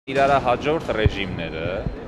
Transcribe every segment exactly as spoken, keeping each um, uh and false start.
Իրար հաջորդ ռեժիմները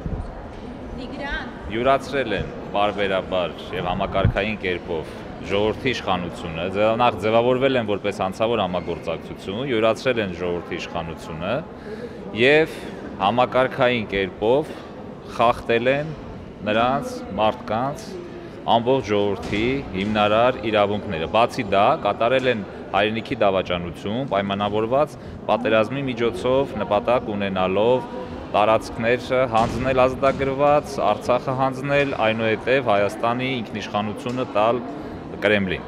յուրացրել են բարբերաբար եւ համակարգային կերպով ժողովրդի իշխանությունը, նախ ձևավորվել են որպես անձավոր համագործակցություն, յուրացրել են ժողովրդի իշխանությունը եւ համակարգային կերպով խախտել են նրանց մարդկանց ամբողջ ժողովրդի հիմնարար իրավունքները։ Բացի դա, կատարել են հայրենիքի դավաճանություն, պայմանավորված պատերազմի միջոցով նպատակ ունենալով տարածքներ հանձնել ազատագրված, Արցախը հանձնել, այնուհետև Հայաստանի ինքնիշխանությունը տալ Կրեմլին։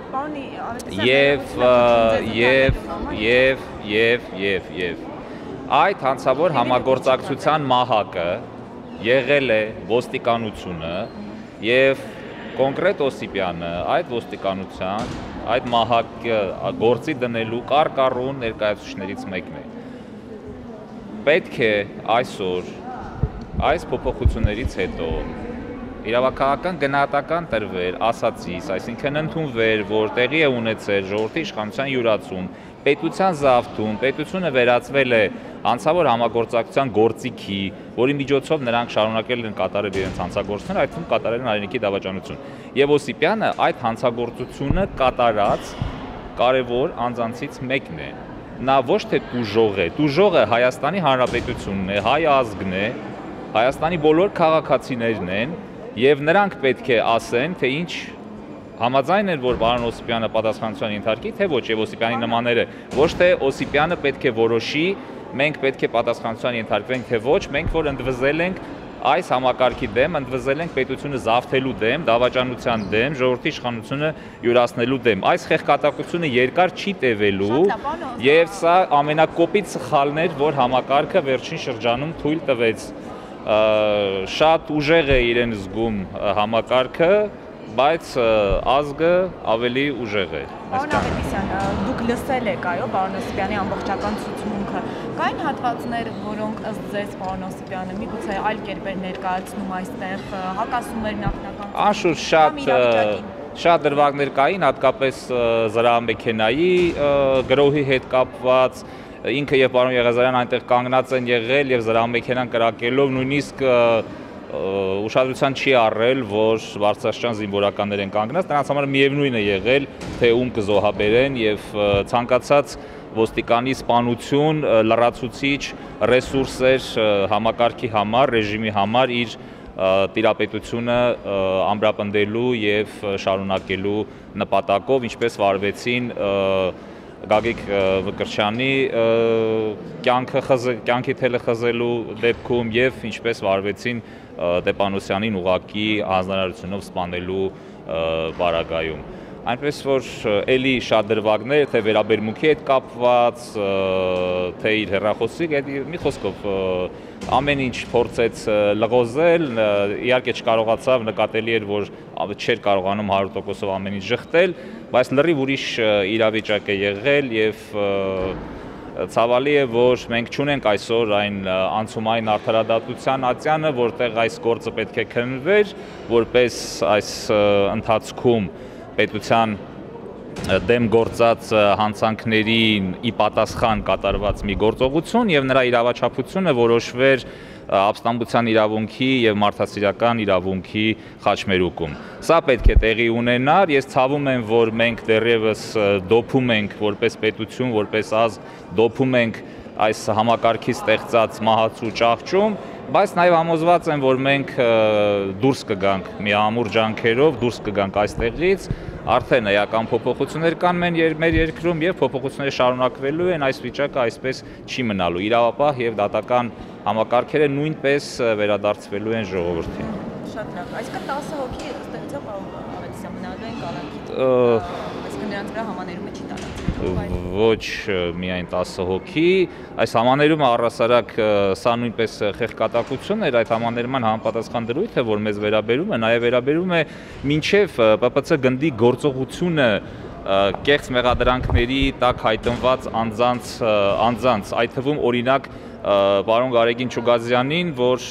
Եվ եւ եւ եւ եւ եւ այդ հանցավոր համագործակցության մահակը եղել է ոստիկանությունը եւ կոնկրետ Օսիպյանը այդ ոստիկանության այդ մահակը գործի դնելու կարկառուն ներկայացուցիչներից մեկն է։ Պետք է այսօր այս փոփոխություններից հետո իրավաքաղաքական գնահատական տրվեր ասացից, այսինքն ընդունվեր, որ տեղի է ունեցել ժողովրդի իշխանության յուրացում, պետության զավթում, պետությունը վերածվել է անձավոր համագործակցության գործիքի, որի միջոցով նրանք շարունակել են կատարել իրենց հանցագործությունները, այդ թվում կատարել են հայրենիքի դավաճանություն։ Եվ Օսիպյանը այդ հանցագործությունը կատարած կարևոր անձանցից մեկն է։ Նա ոչ թե տուժող է, տուժողը Հայաստանի Հանրապետությունն է, հայ ազգն է, Հայաստանի բոլոր քաղաքացիներն են, եւ նրանք պետք է ասեն, թե ինչ համաձայն են, որ պարոն Օսիպյանը պատասխանատվության ենթարկի, թե ոչ, եւ Օսիպյանի նմանները, ոչ թե Օսիպյանը պետք է որոշի, մենք պետք է պատասխանատվության ենթարկվենք, թե ոչ, մենք որ ընդվզել ենք այս համակարգի դեմ, ընդվզել ենք պետությունը զավթելու դեմ, դավաճանության դեմ, ժողովրդի իշխանությունը յուրացնելու դեմ։ Այս խեղկատակությունը երկար չի տևելու եւ սա ամենակոպիտ սխալն էր, որ համակարգը վերջին շրջանում թույլ տվեց։ Շատ ուժեղ է իրեն զգում համակարգը, բայց ազգը ավելի ուժեղ է։ Պարոն Ավետիսյան, դուք լսել եք, այո, պարոն Օսիպյանի ամբողջական ցուցմունքը։ Կային հատվածներ, որոնք ըստ ձեզ պարոն Օսիպյանը միգուցե այլ կերպ էր ներկայացնում այստեղ, հակասում էր նախնական։ Անշուշտ շատ շատ դրվագներ կային, հատկապես զրահամեքենայի գրոհի հետ կապված, ինքը եւ պարոն Եղիազարյանը այնտեղ կանգնած են եղել եւ զրահամեքենան կրակելով նույնիսկ ուշադրության չի առել, որ բարձրաստիճան զինվորականներ են կանգնած, նրանց համար միևնույն է եղել, թե ում կզոհաբերեն եւ ցանկացած ոստիկանի սպանություն լրացուցիչ ռեսուրս էր համակարգի համար, ռեժիմի համար իր տիրապետությունը ամրապնդելու եւ շարունակելու նպատակով, ինչպես վարվեցին Գագիկ Մկրտչյանի կյանքը կյանքի թելը խզելու դեպքում եւ ինչպես վարվեցին Տեպանոսյանին ուղակի հանձնարարությունով սպանելու պարագայում։ Այնպես որ էլի շատ դրվագներ, թե վերաբերմունքի հետ կապված, թե իր հեռախոսի հետ, մի խոսքով ամեն ինչ փորձեց լղոզել, իհարկե չկարողացավ, նկատելի էր, որ չէր կարողանում հարյուր տոկոսով ամեն ինչ ժխտել, բայց լրիվ ուրիշ իրավիճակ է եղել եւ ցավալի է, որ մենք չունենք այսօր այն անցումային արդարադատության ատյանը, որտեղ այս գործը պետք է քննվեր, որպես այս ընթացքում պետության դեմ գործած հանցանքներին ի պատասխան կատարված մի գործողություն եւ նրա իրավաչափությունը որոշվեր ապստամբության իրավունքի եւ մարդասիրական իրավունքի խաչմերուկում։ Սա պետք է տեղի ունենար, ես ցավում եմ, որ մենք դեռևս դոփում ենք որպես պետություն, որպես ազգ դոփում ենք այս համակարգի ստեղծած մահացու ճահճում, բայց նաև համոզված եմ, որ մենք դուրս կգանք միամուռ ջանքերով, դուրս կգանք այստեղից, արդեն էական փոփոխություններ կան մեր երկրում եւ փոփոխությունները շարունակվելու են, այս վիճակը այսպես չի մնալու, իրավապահ եւ դատական համակարգերը նույնպես վերադարձվելու են ժողովրդին։ Շատ լավ, այսինքն տասը հոգի ըստ Ավետիսյան մնալու են կալանքի, այսինքն նրանց վրա համաներումը չի տարածվում։ Ոչ միայն տասը հոգի, այս համաներումը առհասարակ սա նույնպես խեղկատակություն էր, այդ համաներման համապատասխան դրույթը, որ մեզ վերաբերում է, նաև վերաբերում է մինչև Պ Պ Ց գնդի գործողությունը կեղծ մեղադրանքների տակ հայտնված անձանց, անձանց, այդ թվում օրինակ պարոն Գարեգին Չուգազյանին, որ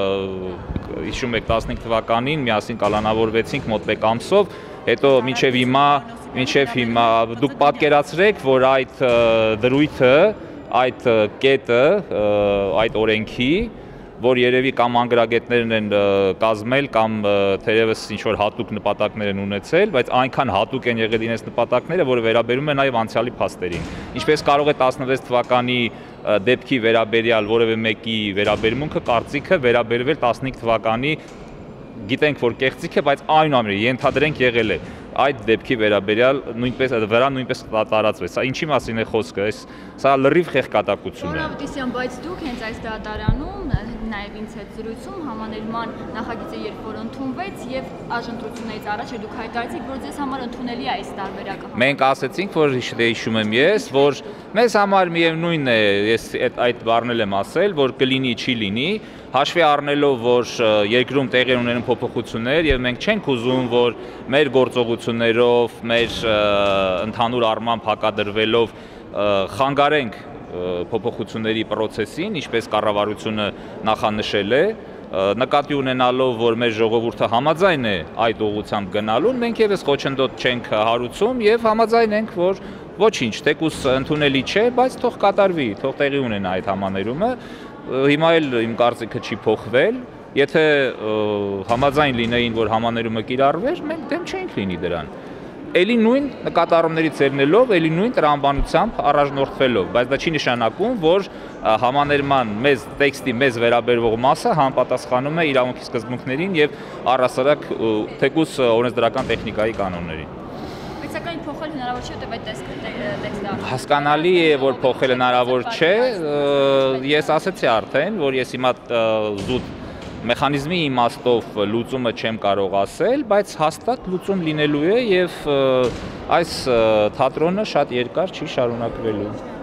հիշում եք տասնհինգ թվականին միասին կալանավորվեցինք մոտ մեկ ամսով, հետո մինչև հիմա, մինչև հիմա դուք պատկերացրեք, որ այդ դրույթը այդ կետը, այդ օրենքի, որ երևի կամ անգրագետներն են կազմել կամ թերևս ինչ-որ հատուկ նպատակներ են ունեցել, բայց այնքան հատուկ են եղել իրենց նպատակները, որը վերաբերում է նաև անցյալի փաստերին։ Ինչպես կարող է տասնվեց թվականի դեպքի վերաբերյալ որևէ մեկի վերաբերմունքը, կարծիքը վերաբերվել տասնհինգ թվականի, գիտենք, որ կեղծիք է, բայց այնուամենայնիվ ենթադրենք եղել է այդ դեպքի վերաբերյալ նույնպես վրա նույնպես տարածվեց։ Սա ինչի մասին է խոսքը, այս սա լրիվ խեղկատակություն է։ Պարոն բայց դուք հենց այս դատարանում, նաև ինձ հետ զրույցում համաներման նախագիծը երբ որ ընդունվեց եւ այժմտրություններից առաջ դուք հայտարարեցիք, որ ձեզ համար ընդունելի է այս տարբերակը։ Մենք ասացինք, որ հիշում եմ ես, որ մեզ համար միևնույնն է, ես այդ բառն եմ ասել, որ կլինի, չի լինի, հաշվի առնելով, որ երկրում տեղի ունեն փոփոխություններ եւ մենք չենք ուզում, որ մեր գործողություններով, մեր ընդհանուր առմամբ հակադրվելով խանգարենք փոփոխությունների process-ին, ինչպես կառավարությունը նախանշել է, նկատի ունենալով, որ մեր ժողովուրդը համաձայն է այդ ուղղությամբ գնալուն, մենք եւս խոչընդոտ չենք հարուցում եւ համաձայն ենք, որ ոչինչ, թեկուզ ընդունելի չէ, բայց թող կատարվի, թող տեղի ունենա այդ համաներումը։ Հիմա էլ իմ կարծիքը չի փոխվել, եթե համաձայն լինեին, որ համաներումը կիրառվեր, մենք դեմ չենք լինի դրան։ Էլի նույն նկատառումներից ելնելով, էլի նույն տրամաբանությամբ առաջնորդվելով, բայց դա չի նշանակում, որ համաներման մեզ տեքստի մեզ վերաբերվող մասը համապատասխանում է իրավունքի սկզբունքներին եւ առհասարակ թեկուզ օրենսդրական տեխնիկայի կանոններին։ Բայց սակայն փոխել հնարավոր չէ, որտեղ այդ տեքստը հասկանալի է, որ փոխել հնարավոր չէ, ես ասացի արդեն, որ ես հիմա զուտ մեխանիզմի իմաստով լուծումը չեմ կարող ասել, բայց հաստատ լուծում լինելու է եւ այս թատրոնը շատ երկար չի շարունակվելու։